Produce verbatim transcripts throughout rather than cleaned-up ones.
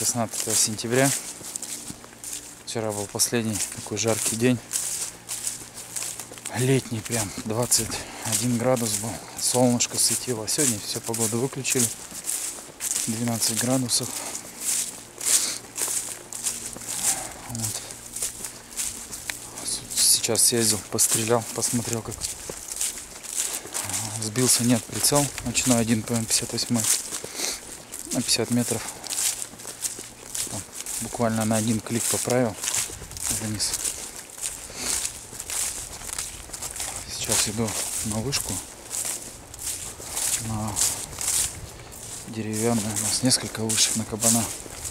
шестнадцатое сентября. Вчера был последний такой жаркий день. Летний прям, двадцать один градус был. Солнышко светило. Сегодня все, погоду выключили. двенадцать градусов. Вот. Сейчас съездил, пострелял, посмотрел, как сбился, нет, прицел ночной один по пятьдесят восемь на пятьдесят метров. Там, буквально на один клик поправил вниз. Сейчас иду на вышку, на деревянную. У нас несколько вышек на кабана.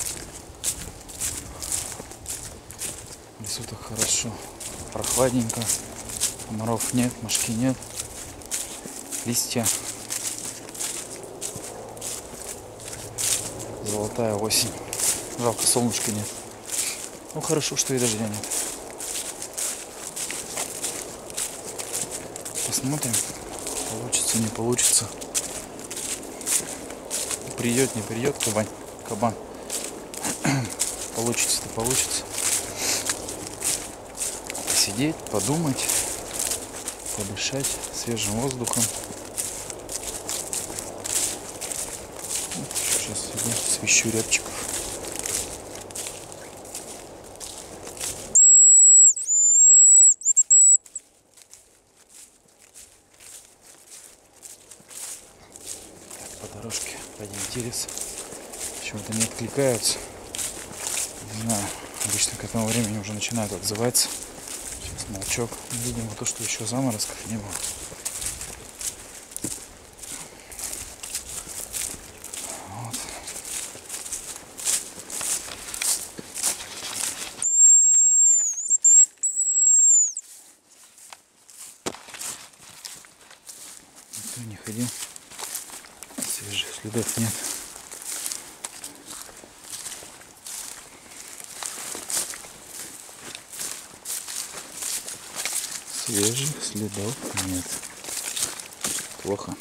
В лесу так хорошо, прохладненько, комаров нет, мошки нет, листья. Золотая осень. Жалко, солнышка нет. Ну хорошо, что и дождя нет. Посмотрим, получится, не получится. Придет, не придет кабан. Кабан. Получится-то получится. Посидеть, подумать, подышать свежим воздухом. Сейчас иду, свищу рябчиков. По дорожке пойдем терес. Почему-то не откликаются. Не знаю, обычно к этому времени уже начинают отзываться. Сейчас молчок. Видимо, то, что еще заморозков не было. Вот. Никто не ходил. Свежих следов нет. Свежих следов нет. Плохо.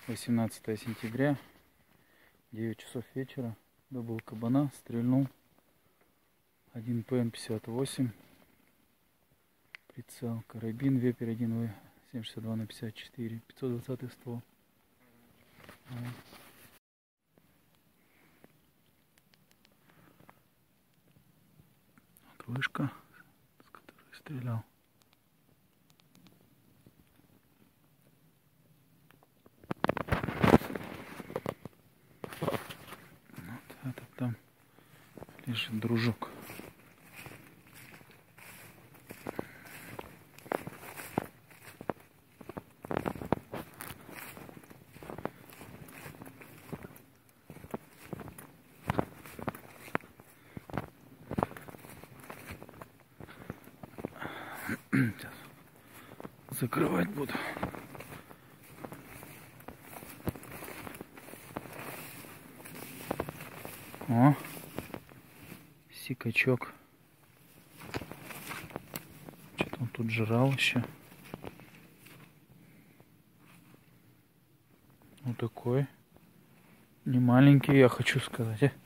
восемнадцатое сентября, девять часов вечера. Добыл кабана, стрельнул. один пэ эн пятьдесят восемь. Прицел, карабин, вепер один вэ семь шестьдесят два на пятьдесят четыре. пятьсот двадцатый ствол. Вот вышка, с которой стрелял. Вот этот там лежит дружок. Сейчас закрывать буду. О, сикачок. Что-то он тут жрал еще. Вот такой. Не маленький, я хочу сказать. А?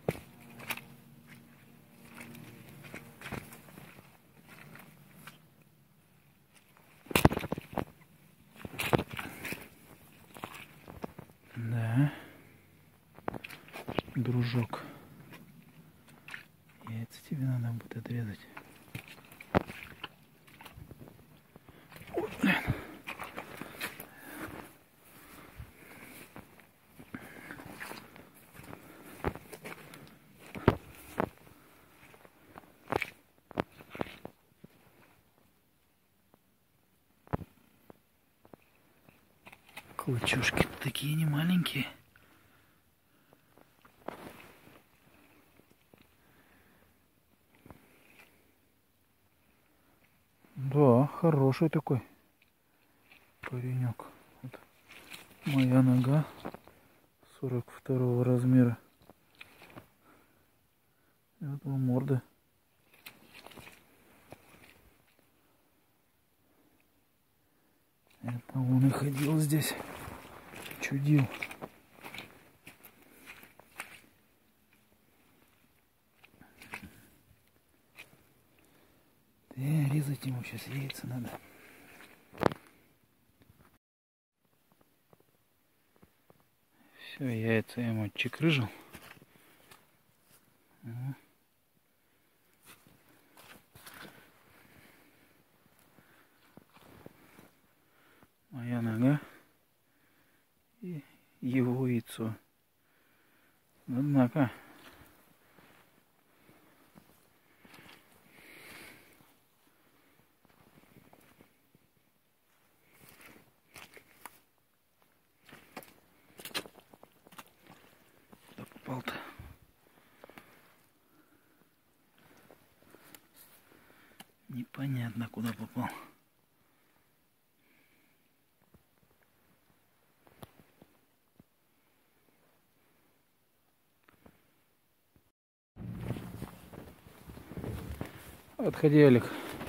Да. Дружок. Яйца тебе надо будет отрезать. Ой, блин. Клычушки такие не маленькие. Да, хороший такой паренек. Вот моя нога сорок второго размера. И вот его морда. Это он и ходил здесь, чудил. Да, резать ему сейчас яйца надо. Все, яйца я ему отчекрыжил. Моя нога и его яйцо. Однако куда попал-то? Непонятно, куда попал. Отходи, Олег.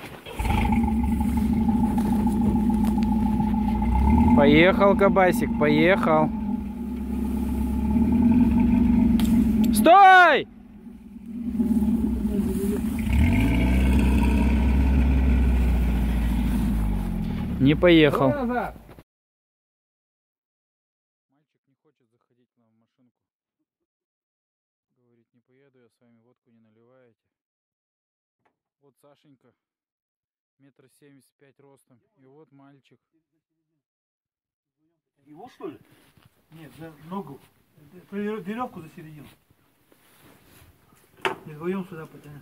Поехал, кабасик, поехал. Стой! Не поехал. Мальчик не хочет заходить к нам в машинку. Говорит, не поеду я с вами, водку не наливаете. Вот Сашенька, метр семьдесят пять ростом. И вот мальчик. Его что ли? Нет, за ногу. Веревку за середину. И вдвоем сюда потянем.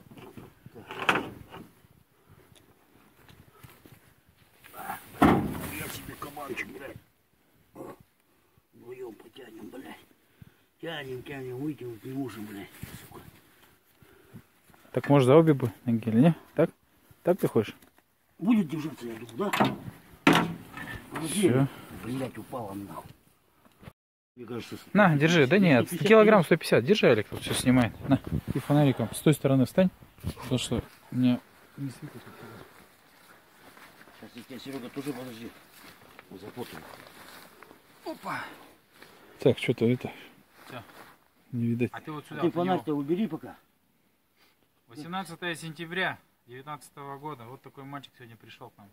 Я себе кабанчик, блядь. Вдвоем потянем, блядь. Тянем, тянем, вытянуть не можем, блядь. Сука. Так может за обе бы ноги, или не? Так? Так ты хочешь? Будет держаться, я думаю, да? Все. Блядь, упала нахуй. Мне кажется, На, держи. Да нет, килограмм сто пятьдесят. Держи, Олег, тут все снимает. На, и фонариком с той стороны встань. Потому что мне не светит. Сейчас я тебя, Серега, тоже подожди. Мы запутаем. Опа. Так, что-то это... Всё. Не видать. А ты вот сюда. Ты вот на него. фонарь-то убери пока. восемнадцатое сентября две тысячи девятнадцатого года. Вот такой мальчик сегодня пришел к нам.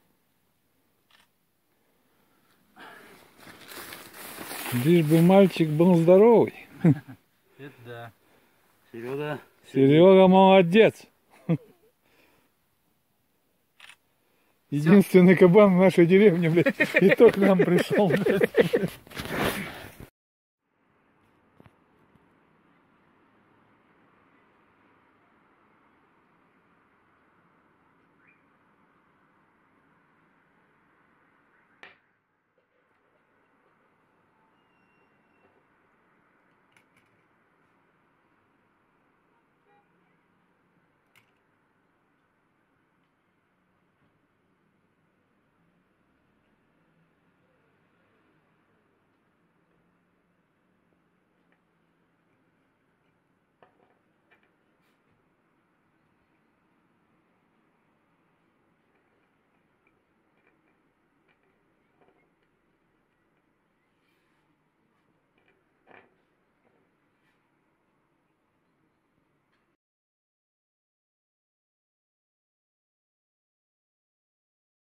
Лишь бы мальчик был здоровый. Это да. Серега. Серега молодец. Единственный кабан в нашей деревне, блядь, и то к нам пришел, блядь.